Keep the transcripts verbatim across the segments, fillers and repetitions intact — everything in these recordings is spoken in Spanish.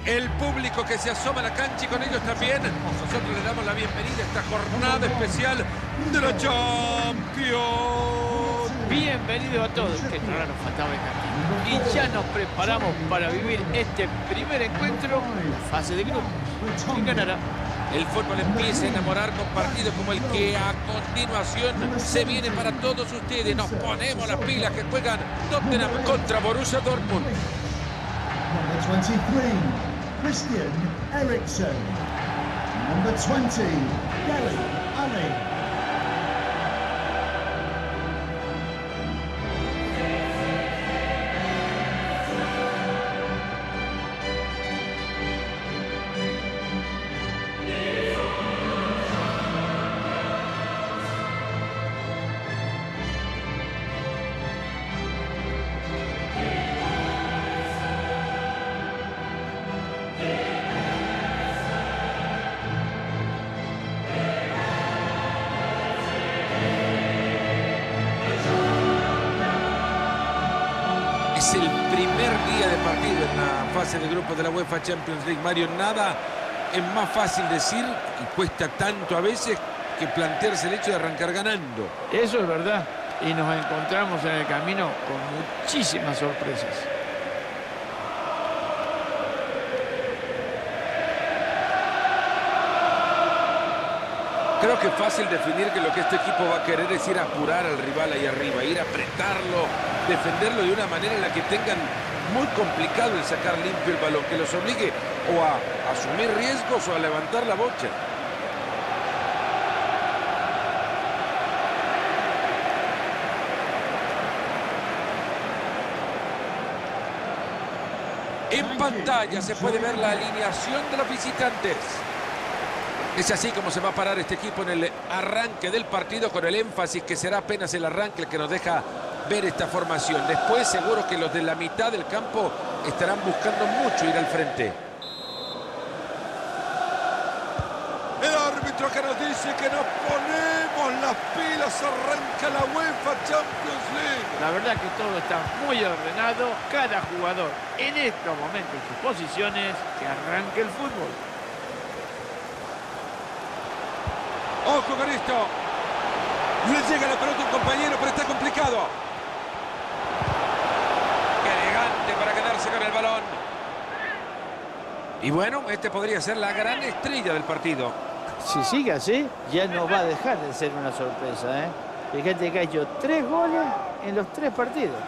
El público que se asoma a la cancha y con ellos también. Nosotros le damos la bienvenida a esta jornada especial de la Champions. Bienvenido a todos, que raro faltaba el aquí. Y ya nos preparamos para vivir este primer encuentro en la fase de grupos. ¿Quién ganará? El fútbol empieza a enamorar con partidos como el que a continuación se viene para todos ustedes. Nos ponemos las pilas que juegan Tottenham contra Borussia Dortmund. Number twenty-three, Christian Eriksen. Number twenty, Dele Alli. Es el primer día de partido en la fase de grupos de la UEFA Champions League. Mario, nada es más fácil decir y cuesta tanto a veces que plantearse el hecho de arrancar ganando. Eso es verdad. Y nos encontramos en el camino con muchísimas sorpresas. Creo que es fácil definir que lo que este equipo va a querer es ir a apurar al rival ahí arriba, ir a apretarlo, defenderlo de una manera en la que tengan muy complicado el sacar limpio el balón, que los obligue o a asumir riesgos o a levantar la bocha. En pantalla se puede ver la alineación de los visitantes. Es así como se va a parar este equipo en el arranque del partido, con el énfasis que será apenas el arranque el que nos deja ver esta formación. Después seguro que los de la mitad del campo estarán buscando mucho ir al frente. El árbitro que nos dice que nos ponemos las pilas, arranca la UEFA Champions League. La verdad que todo está muy ordenado, cada jugador en estos momentos en sus posiciones, que arranque el fútbol. Ojo con esto. Le llega la pelota a un compañero, pero está complicado. Qué elegante para quedarse con el balón. Y bueno, este podría ser la gran estrella del partido. Si sigue así, ya no va a dejar de ser una sorpresa, ¿eh? Fíjate que ha hecho tres goles en los tres partidos.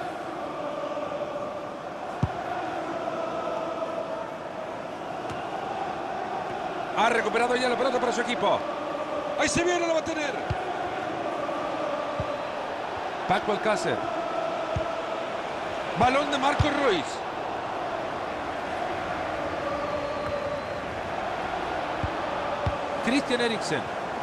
Ha recuperado ya la pelota para su equipo. Ahí se viene, lo va a tener. Paco Alcácer. Balón de Marco Reus. Christian Eriksen.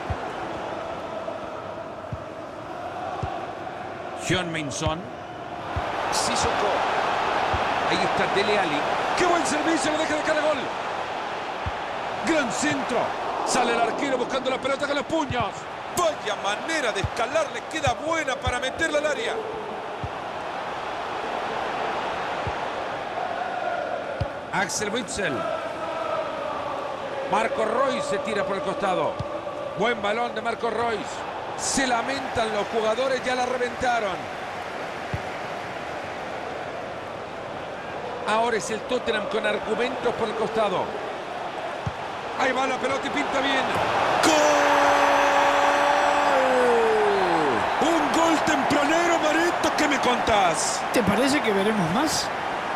Heung-min Son. Sissoko. Ahí está Dele Alli. ¡Qué buen servicio! Lo deja de cara gol. Gran centro. Sale el arquero buscando la pelota con los puños. Vaya manera de escalar, le queda buena para meterla al área. Axel Witsel. Marco Reus se tira por el costado. Buen balón de Marco Reus. Se lamentan los jugadores, ya la reventaron. Ahora es el Tottenham con argumentos por el costado. Ahí va la pelota y pinta bien. ¡Gol! Un gol tempranero, Marito. ¿Qué me contás? ¿Te parece que veremos más?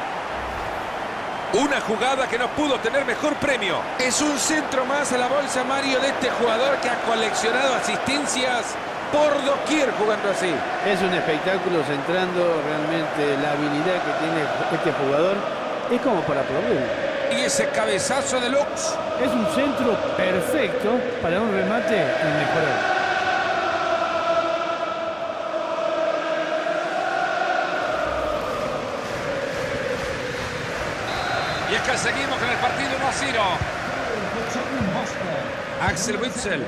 Una jugada que no pudo tener mejor premio. Es un centro más a la bolsa, Mario, de este jugador que ha coleccionado asistencias por doquier jugando así. Es un espectáculo, centrando realmente la habilidad que tiene este jugador. Es como para aplaudir. Y ese cabezazo de Lux. Es un centro perfecto para un remate inmejorable. Y es que seguimos con el partido uno a cero. Axel Witsel.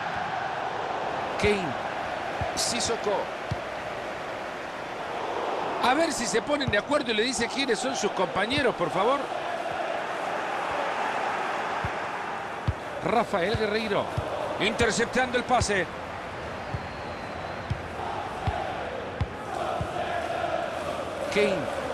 Kane. Sissoko. A ver si se ponen de acuerdo y le dice quiénes son sus compañeros, por favor. Rafael Guerreiro interceptando el pase. Kane.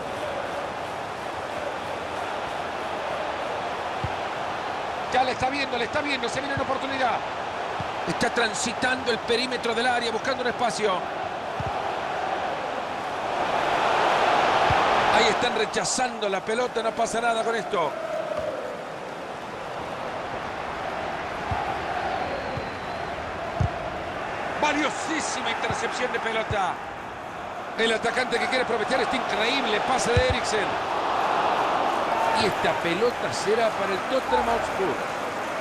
Ya le está viendo, le está viendo, se viene una oportunidad. Está transitando el perímetro del área, buscando un espacio. Ahí están rechazando la pelota, no pasa nada con esto. Valiosísima intercepción de pelota. El atacante que quiere aprovechar este increíble pase de Eriksen. Y esta pelota será para el Tottenham Hotspur.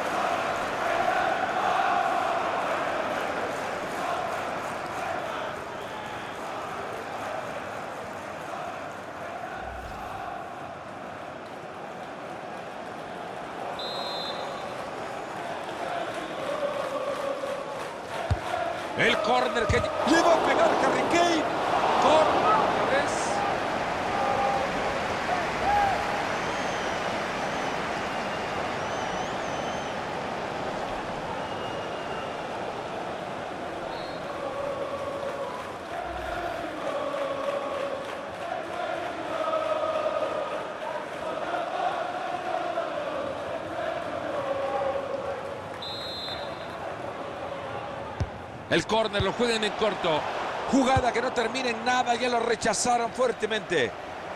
El córner que le va a pegar Harry Kane. Córner otra vez. El córner lo juegan en corto. Jugada que no termina en nada, ya lo rechazaron fuertemente.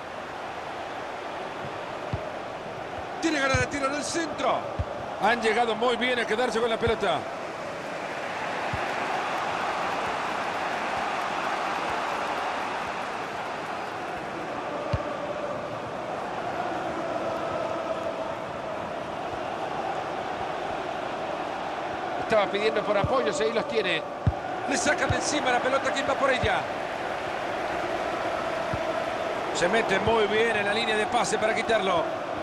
Tiene ganas de tirar al centro. Han llegado muy bien a quedarse con la pelota. Estaba pidiendo por apoyos y ahí los tiene. Le sacan de encima la pelota, ¿quién va por ella? Se mete muy bien en la línea de pase para quitarlo.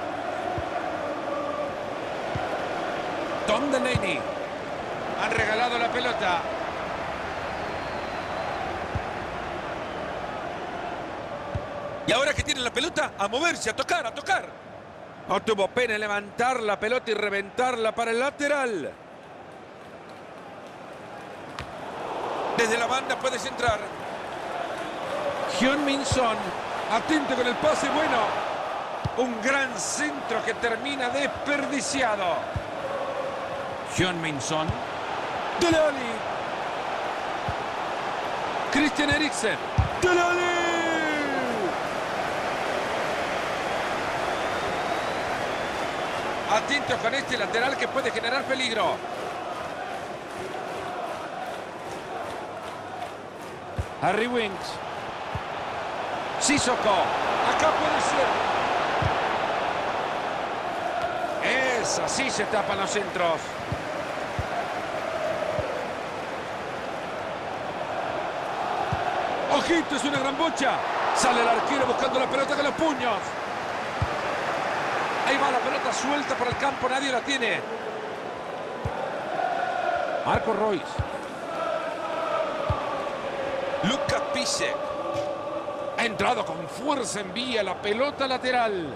Tom Delaney. Han regalado la pelota. Y ahora que tiene la pelota, a moverse, a tocar, a tocar. No tuvo pena en levantar la pelota y reventarla para el lateral. Desde la banda puede centrar. Heung-min Son. Atento con el pase, bueno. Un gran centro que termina desperdiciado. Heung-min Son. Dele Alli. Christian Eriksen. Dele Alli. Atento con este lateral que puede generar peligro. Harry Winks. Sissoko. Acá puede ser. Es así se tapan los centros. Ojito, es una gran bocha. Sale el arquero buscando la pelota con los puños. Ahí va la pelota suelta por el campo, nadie la tiene. Marco Reus. Luka Piszczek. Ha entrado con fuerza, envía la pelota lateral.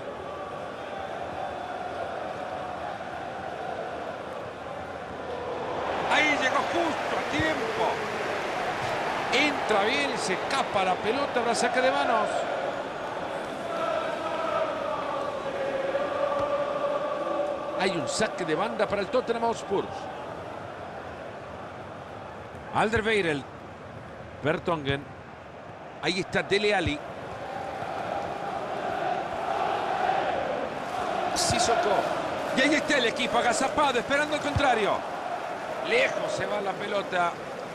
Ahí llegó justo a tiempo. Entra bien y se escapa la pelota, la saca de manos. Hay un saque de banda para el Tottenham Hotspur. Alderweireld. Vertonghen. Ahí está Dele Alli. Sissoko. Y ahí está el equipo agazapado, esperando el contrario. Lejos se va la pelota.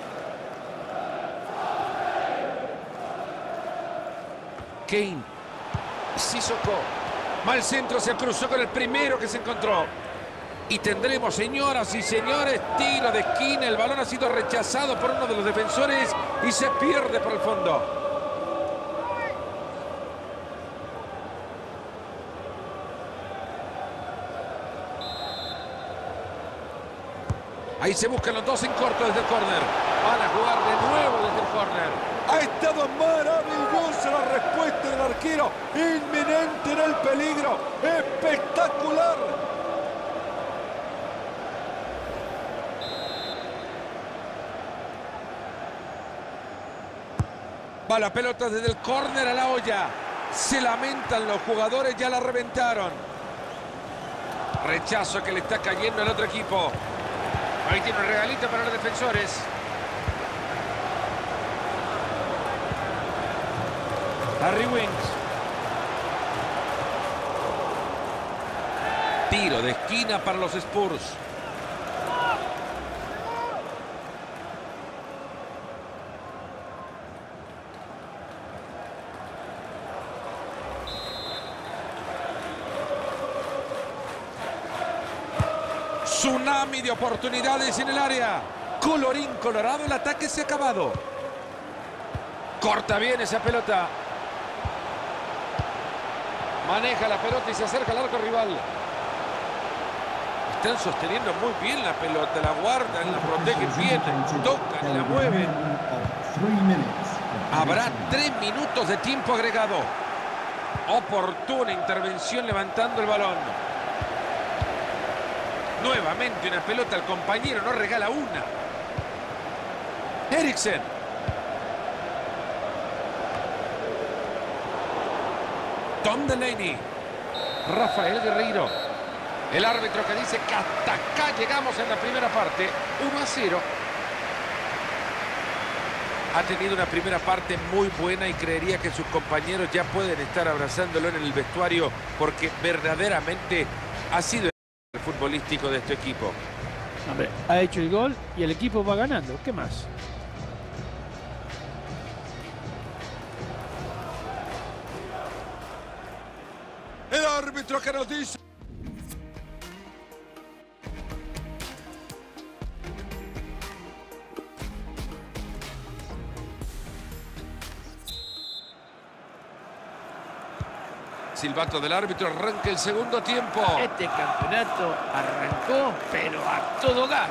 Kane. Sissoko. Mal centro, se cruzó con el primero que se encontró. Y tendremos, señoras y señores, tiro de esquina. El balón ha sido rechazado por uno de los defensores y se pierde por el fondo. Ahí se buscan los dos en corto desde el córner. Van a jugar de nuevo desde el córner. Ha estado maravillosa la respuesta del arquero. Inminente en el peligro. Espectacular. Va la pelota desde el córner a la olla. Se lamentan los jugadores, ya la reventaron. Rechazo que le está cayendo al otro equipo. Ahí tiene un regalito para los defensores. Harry Winks. Tiro de esquina para los Spurs. Tsunami de oportunidades en el área. Colorín colorado, el ataque se ha acabado. Corta bien esa pelota. Maneja la pelota y se acerca al arco rival. Están sosteniendo muy bien la pelota. La guardan, la protegen bien. Tocan y la mueven. Habrá tres minutos de tiempo agregado. Oportuna intervención levantando el balón. Nuevamente una pelota al compañero, no regala una. Eriksen. Tom Delaney. Rafael Guerreiro. El árbitro que dice que hasta acá llegamos en la primera parte. uno a cero. Ha tenido una primera parte muy buena y creería que sus compañeros ya pueden estar abrazándolo en el vestuario porque verdaderamente ha sido el futbolístico de este equipo. Hombre, ha hecho el gol y el equipo va ganando. ¿Qué más? El árbitro que nos dice... Silbato del árbitro, arranca el segundo tiempo. Este campeonato arrancó, pero a todo gas.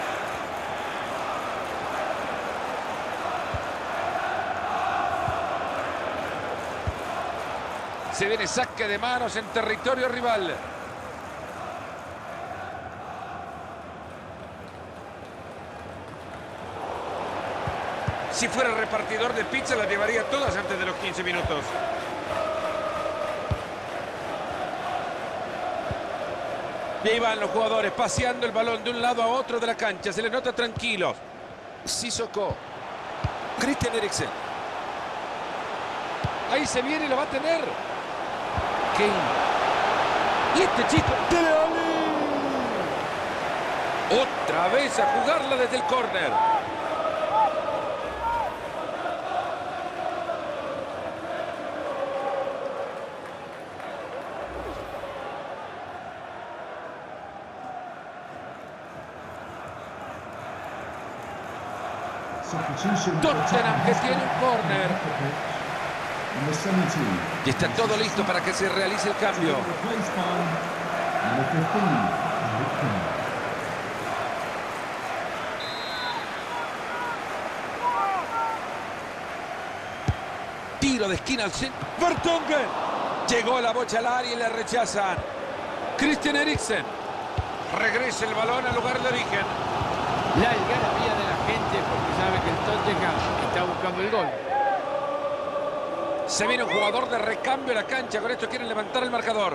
Se viene saque de manos en territorio rival. Si fuera repartidor de pizza, las llevaría todas antes de los quince minutos. Y ahí van los jugadores paseando el balón de un lado a otro de la cancha. Se les nota tranquilos. Sissoko. Christian Eriksen. Ahí se viene y lo va a tener. Kane. Y este chico. Dele Alli. Otra vez a jugarla desde el córner. Tottenham que tiene un córner. Y está todo listo para que se realice el cambio. Tiro de esquina al centro. Vertonghen. Llegó la bocha al área y le rechazan. Christian Eriksen. Regresa el balón al lugar de origen. La algarabía de la gente porque sabe que el Tottenham está buscando el gol. Se viene un jugador de recambio a la cancha. Con esto quieren levantar el marcador.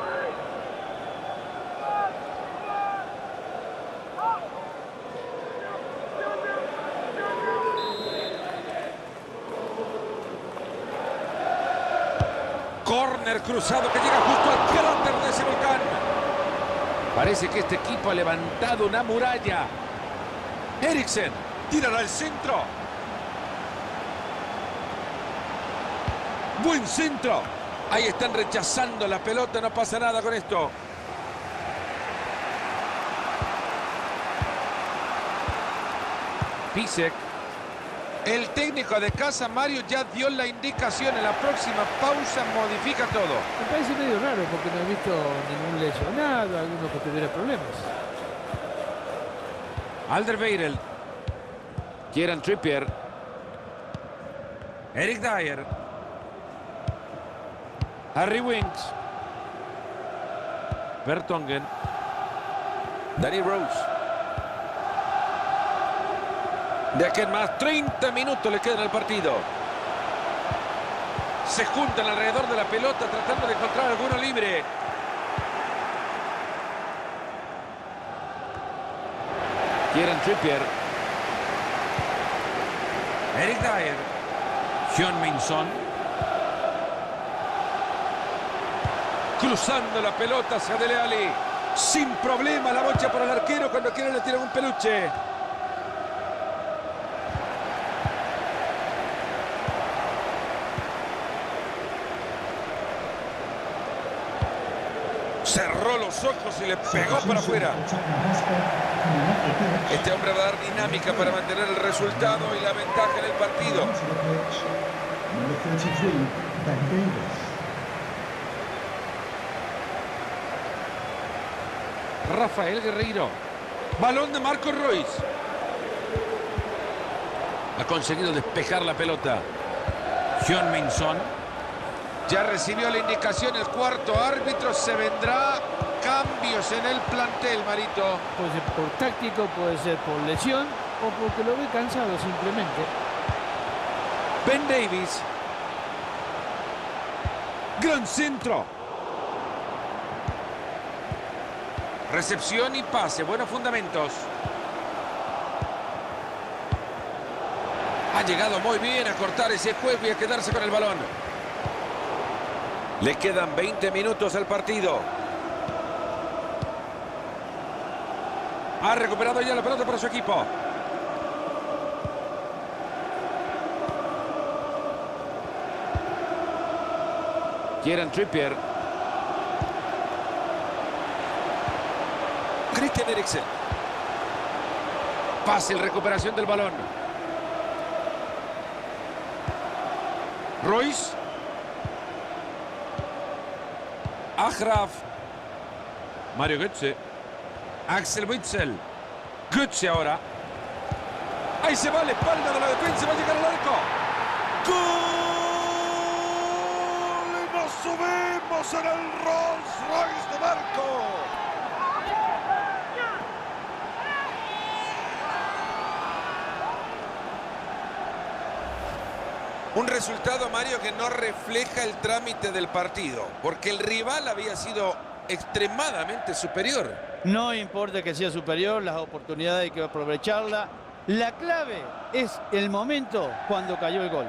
Córner cruzado que llega justo al cráter de ese volcán. Parece que este equipo ha levantado una muralla. Eriksen, tírala al centro. Buen centro. Ahí están rechazando la pelota, no pasa nada con esto. Pisek. El técnico de casa, Mario, ya dio la indicación. En la próxima pausa modifica todo. Me parece medio raro porque no he visto ningún lesionado, alguno que tuviera problemas. Alderweireld. Kieran Trippier. Eric Dyer. Harry Winks. Vertonghen. Danny Rose. De aquí en más, treinta minutos le quedan al partido. Se juntan alrededor de la pelota tratando de encontrar alguno libre. Kieran Trippier. Eric Dyer. Heung-min Son. Cruzando la pelota hacia Dele Alli. Sin problema la bocha para el arquero cuando quiere le tiran un peluche. Cerró los ojos y le pegó para afuera. Este hombre va a dar dinámica para mantener el resultado y la ventaja en el partido. Rafael Guerreiro. Balón de Marco Reus. Ha conseguido despejar la pelota. Heung-min Son. Ya recibió la indicación el cuarto árbitro. Se vendrá cambios en el plantel, Marito. Puede ser por táctico, puede ser por lesión o porque lo ve cansado simplemente. Ben Davies. Gran centro. Recepción y pase. Buenos fundamentos. Ha llegado muy bien a cortar ese juego y a quedarse con el balón. Le quedan veinte minutos al partido. Ha recuperado ya la pelota para su equipo. Kieran Trippier. Christian Eriksen. Fácil recuperación del balón. Reus. Achraf. Mario Götze. Axel Witsel. Götze ahora. Ahí se va a la espalda de la defensa. Va a llegar al arco. ¡Gol! Y nos subimos en el Rolls Royce de Marco. Un resultado, Mario, que no refleja el trámite del partido, porque el rival había sido extremadamente superior. No importa que sea superior, las oportunidades hay que aprovecharlas. La clave es el momento cuando cayó el gol.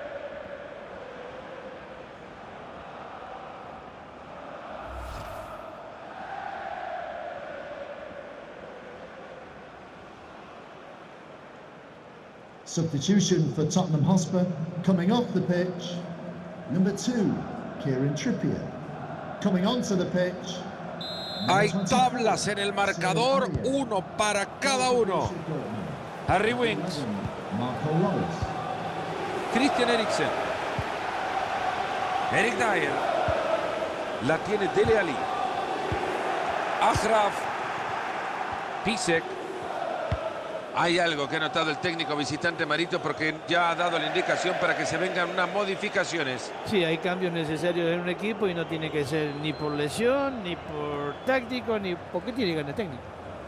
Substitution for Tottenham Hotspur. Coming off the pitch, number two, Kieran Trippier. Coming onto the pitch. Hay tablas en el marcador, uno para cada uno. Harry Winks. Marco Reus. Christian Eriksen. Eric Dyer. La tiene Dele Alli. Achraf. Pisek. Hay algo que ha notado el técnico visitante, Marito, porque ya ha dado la indicación para que se vengan unas modificaciones. Sí, hay cambios necesarios en un equipo y no tiene que ser ni por lesión, ni por táctico, ni porque tiene ganas técnico.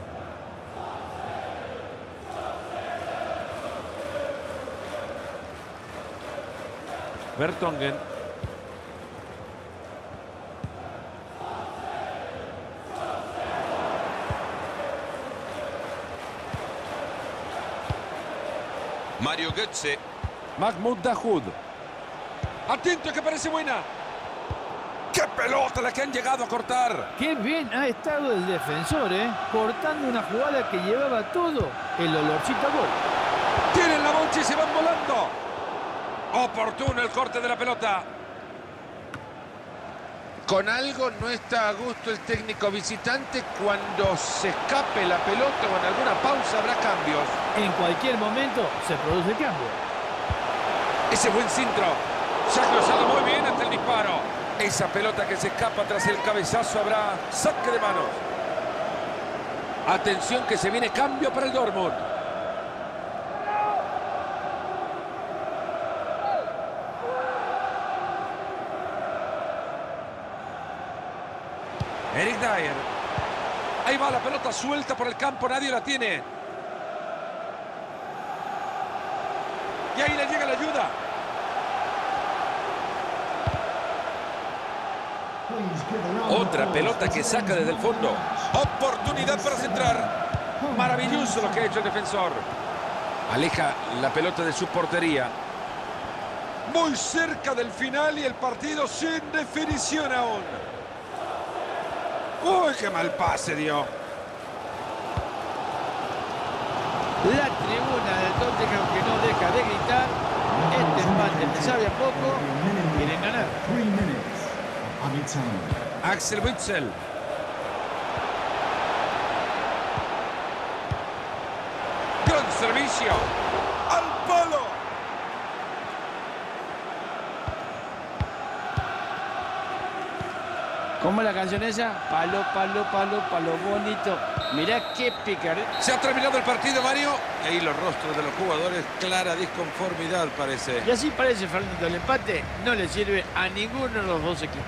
Vertonghen. Mario Götze. Mahmoud Dahoud. Atento que parece buena. ¡Qué pelota la que han llegado a cortar! Qué bien ha estado el defensor, ¿eh? Cortando una jugada que llevaba todo el olorcito a gol. Tienen la bocha y se van volando. Oportuno el corte de la pelota. Con algo no está a gusto el técnico visitante. Cuando se escape la pelota o en alguna pausa habrá cambios. En cualquier momento se produce cambio. Ese buen centro. Se ha cruzado muy bien ante el disparo. Esa pelota que se escapa tras el cabezazo, habrá saque de manos. Atención que se viene cambio para el Dortmund. Eric Dyer. Ahí va la pelota suelta por el campo, nadie la tiene. Y ahí le llega la ayuda. Otra pelota que saca desde el fondo. Oportunidad para centrar. Maravilloso lo que ha hecho el defensor. Aleja la pelota de su portería. Muy cerca del final y el partido sin definición aún. ¡Uy, qué mal pase dio! La tribuna del Tottenham que no deja de gritar. Este empate le sabe a poco. Quieren ganar. Axel Witsel. Gran servicio. Al palo. ¿Cómo es la canción esa? Palo, palo, palo, palo bonito. Mirá qué picar. Se ha terminado el partido, Mario. Y ahí los rostros de los jugadores, clara disconformidad parece. Y así parece, Fernando, el empate no le sirve a ninguno de los dos equipos.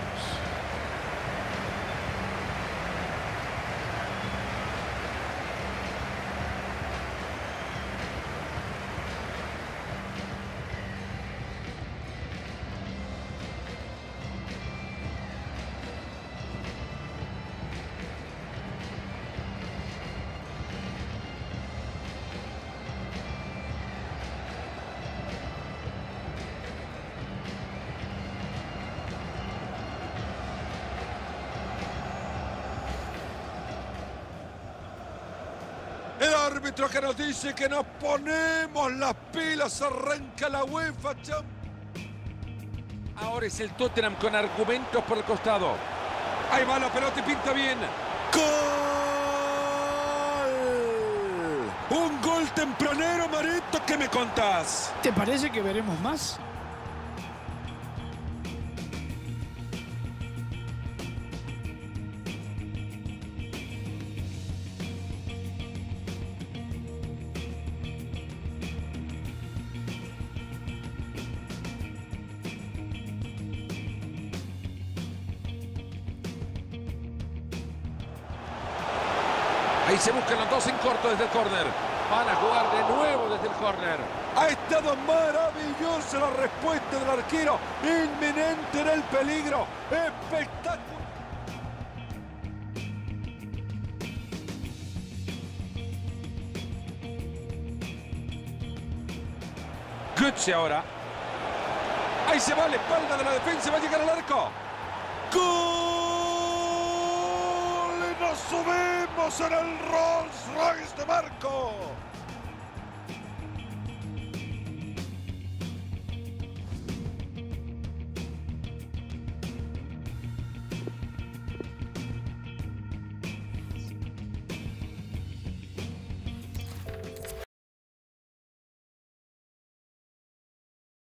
El árbitro que nos dice que nos ponemos las pilas, arranca la UEFA Champions. Ahora es el Tottenham con argumentos por el costado. Ahí va la pelota y pinta bien. ¡Gol! Un gol tempranero, Marito, ¿qué me contás? ¿Te parece que veremos más? Ahí se buscan los dos en corto desde el córner. Van a jugar de nuevo desde el córner. Ha estado maravillosa la respuesta del arquero. Inminente en el peligro. Espectacular. Götze ahora. Ahí se va a la espalda de la defensa. Va a llegar al arco. ¡Gol! ¡Nos subimos en el Rolls Royce de Marco!